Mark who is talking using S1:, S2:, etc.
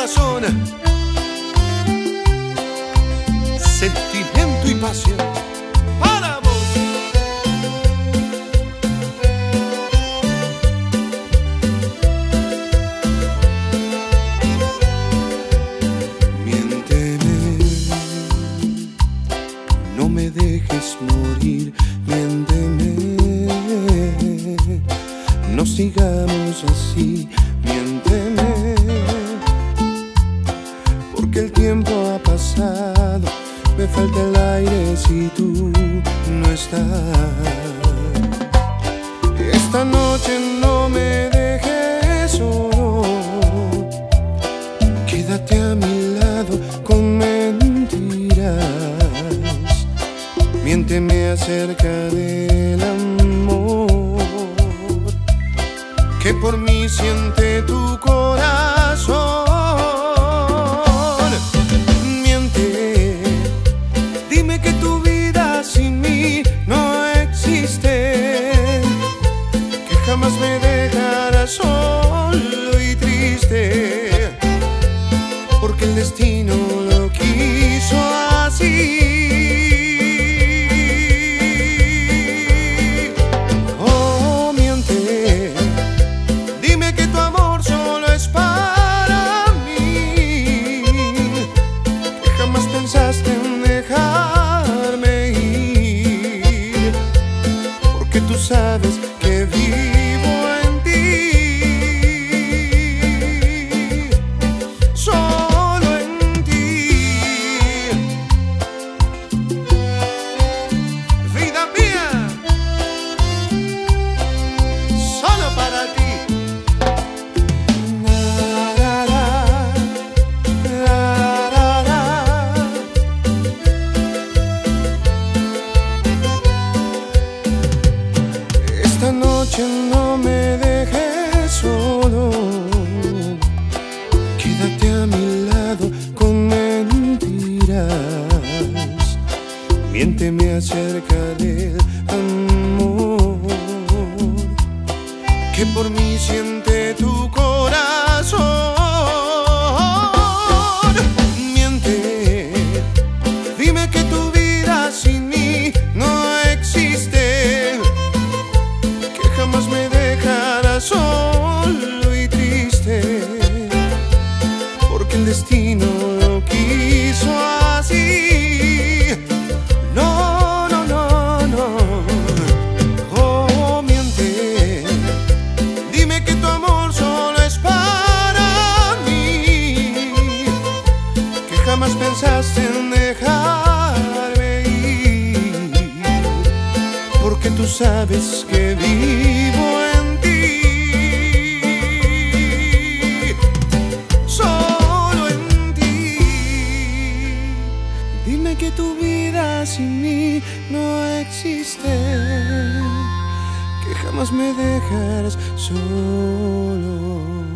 S1: corazón, sentimiento y pasión para vos. Miénteme, no me dejes morir, miénteme, no sigamos así, miénteme, porque el tiempo ha pasado, me falta el aire si tú no estás. Esta noche no me dejes solo, quédate a mi lado con mentiras, miénteme acerca del amor que por mí siente tu corazón. Miente, dime que tu vida sin mí no existe, que jamás me dejarás solo y triste, porque el destino lo quiso así. Pensaste en dejarme ir, porque tú sabes que vivo en ti, solo en ti, vida mía, solo para ti. Esta noche no me dejes solo, quédate a mi lado con mentiras, miénteme acerca del amor que por mí siente tu corazón. Miente, dime que tu vida sin mí no existe, jamás me dejarás solo y triste, porque el destino lo quiso así. No, no, no, no. Oh, miente, dime que tu amor solo es para mí, que jamás pensaste en dejarme ir, porque tú sabes que vivo en ti, solo en ti. Dime que tu vida sin mí no existe, que jamás me dejarás solo.